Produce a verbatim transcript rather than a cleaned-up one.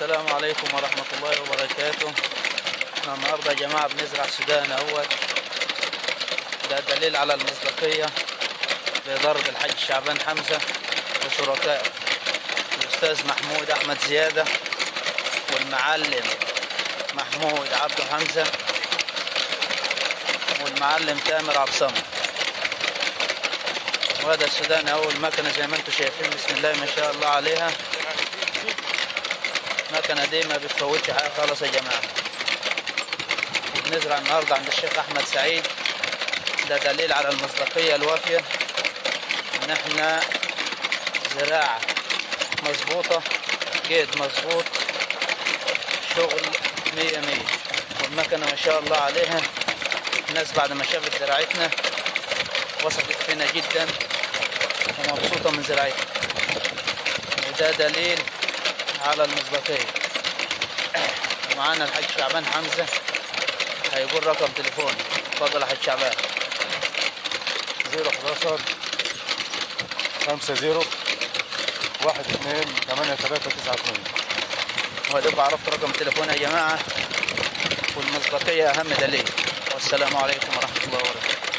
السلام عليكم ورحمة الله وبركاته. احنا النهارده يا جماعة بنزرع سودان اهوت. ده دليل على المصداقية بإدارة الحاج شعبان حمزة وشركائه الأستاذ محمود أحمد زيادة والمعلم محمود عبده حمزة والمعلم تامر عبصمة. وهذا السودان اهو المكنة زي ما انتم شايفين، بسم الله ما شاء الله عليها. المكنة دي ما بتفوتش حاجة خالص يا جماعة. بنزرع النهارده عند الشيخ أحمد سعيد. ده دليل على المصداقية الوافية إن احنا زراعة مظبوطة، جيد مظبوط، شغل مية مية. والمكنة ما شاء الله عليها، الناس بعد ما شافت زراعتنا وثقت فينا جدا ومبسوطة من زراعتنا، وده دليل على المصداقية. ومعانا الحاج شعبان حمزة هيقول رقم تليفونه. اتفضل يا حاج شعبان. زيرو حداشر خمسة زيرو واحد اتنين تمانية تلاتة تسعة اتنين. وهدوك عرفت رقم تليفونه يا جماعة، والمصداقية أهم دليل. والسلام عليكم ورحمة الله وبركاته.